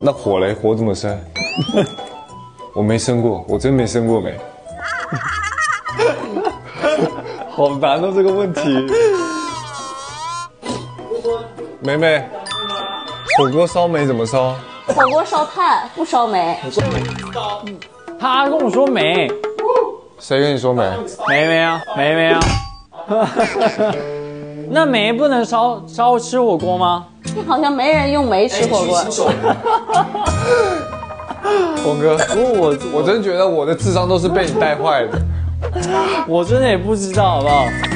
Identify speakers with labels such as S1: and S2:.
S1: 那火嘞？火怎么生？我没生过，我真没生过煤。好难哦，这个问题。梅梅，火锅烧煤怎么烧？
S2: 火锅烧炭，不烧煤。
S3: 他跟我说没，
S1: 谁跟你说煤？
S3: 没啊，没啊。那煤不能烧吃火锅吗？
S2: 好像没人用煤吃火锅。
S1: 峰哥，我真觉得我的智商都是被你带坏的。
S3: 我真的也不知道，好不好？